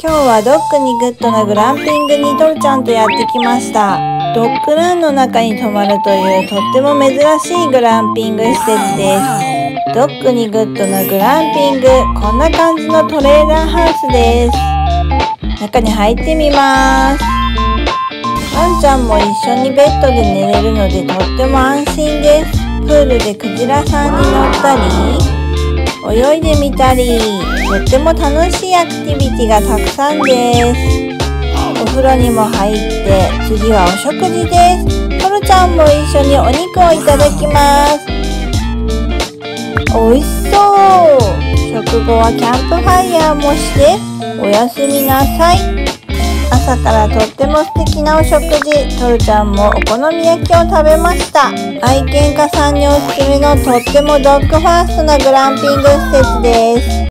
今日はドッグにグッドなグランピングにトルちゃんとやってきました。ドッグランの中に泊まるというとっても珍しいグランピング施設です。ドッグにグッドなグランピング、こんな感じのトレーラーハウスです。中に入ってみます。ワンちゃんも一緒にベッドで寝れるのでとっても安心です。プールでクジラさんに乗ったり泳いでみたり、とっても楽しいアクティビティがたくさんです。お風呂にも入って次はお食事です。トルちゃんも一緒にお肉をいただきます。おいしそう。食後はキャンプファイヤーもしておやすみなさい。朝からとっても素敵なお食事。トルちゃんもお好み焼きを食べました。愛犬家さんにおすすめのとってもドッグファーストなグランピング施設です。